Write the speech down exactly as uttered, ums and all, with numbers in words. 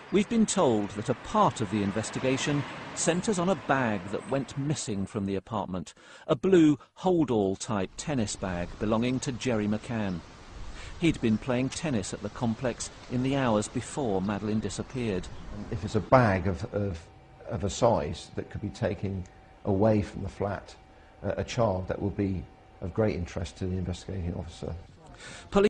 We've been told that a part of the investigation centres on a bag that went missing from the apartment, a blue hold-all type tennis bag belonging to Gerry McCann. He'd been playing tennis at the complex in the hours before Madeleine disappeared. If it's a bag of, of, of a size that could be taken away from the flat, uh, a child, that will be of great interest to the investigating officer. Police